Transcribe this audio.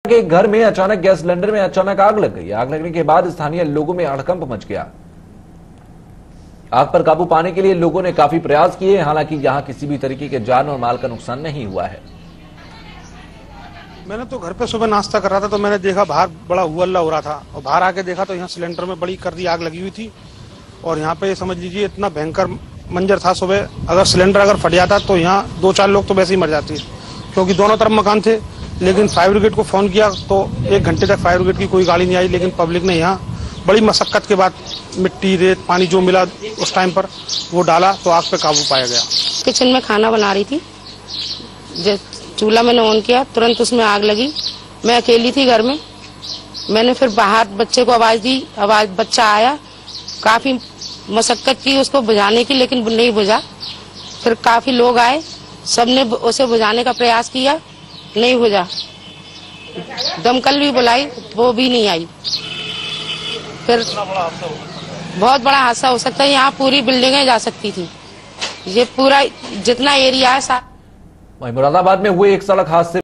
के घर में अचानक गैस सिलेंडर में अचानक आग लग गई। आग लगने के बाद स्थानीय लोगों में हड़कंप मच गया। आग पर काबू पाने के लिए लोगों ने काफी प्रयास किए, हालांकि यहां किसी भी तरीके के जान और माल का नुकसान नहीं हुआ है। मैंने तो घर पे सुबह नाश्ता कर रहा था तो मैंने देखा बाहर बड़ा हुआ हो रहा था और बाहर आके देखा तो यहाँ सिलेंडर में बड़ी कर दी आग लगी हुई थी। और यहाँ पे समझ लीजिए इतना भयंकर मंजर था। सुबह अगर सिलेंडर अगर फट जाता तो यहाँ 2-4 लोग तो वैसे ही मर जाते, क्योंकि दोनों तरफ मकान थे। लेकिन फायर ब्रिगेड को फोन किया तो 1 घंटे तक फायर ब्रिगेड की कोई गाड़ी नहीं आई। लेकिन पब्लिक ने यहाँ बड़ी मशक्कत के बाद मिट्टी रेत पानी जो मिला उस टाइम पर वो डाला तो आग पे काबू पाया गया। किचन में खाना बना रही थी, चूल्हा मैंने ऑन किया, तुरंत उसमें आग लगी। मैं अकेली थी घर में। मैंने फिर बाहर बच्चे को आवाज दी, बच्चा आया, काफी मशक्कत की उसको बुझाने की, लेकिन नहीं बुझा। फिर काफी लोग आए, सबने उसे बुझाने का प्रयास किया, नहीं बुझा। दमकल भी बुलाई, वो भी नहीं आई। फिर बहुत बड़ा हादसा हो सकता है। यहाँ पूरी बिल्डिंगें जा सकती थी। ये पूरा जितना एरिया है। वहीं मुरादाबाद में हुए एक सड़क हादसे